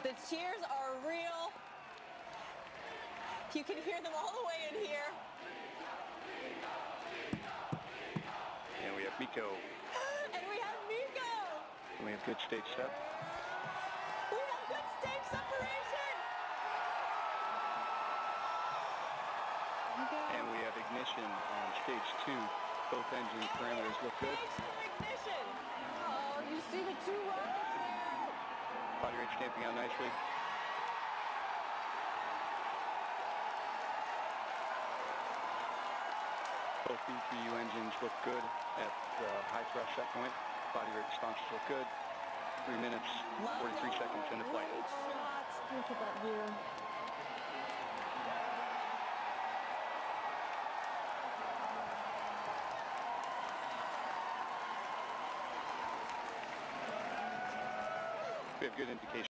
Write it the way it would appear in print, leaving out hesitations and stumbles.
The cheers are real. You can hear them all the way in here. And we have Miko. And we have Miko. And we have good stage set. We have good stage separation. And we have ignition on stage 2. Both engine parameters look good. Ignition. Oh, you see the two rockets there. Body rate stamping out nicely. Both BTU engines look good at the high thrust set point. Body rate responses look good. 3 minutes, 43 seconds into flight. Great shot. Look at that view. We have good indication.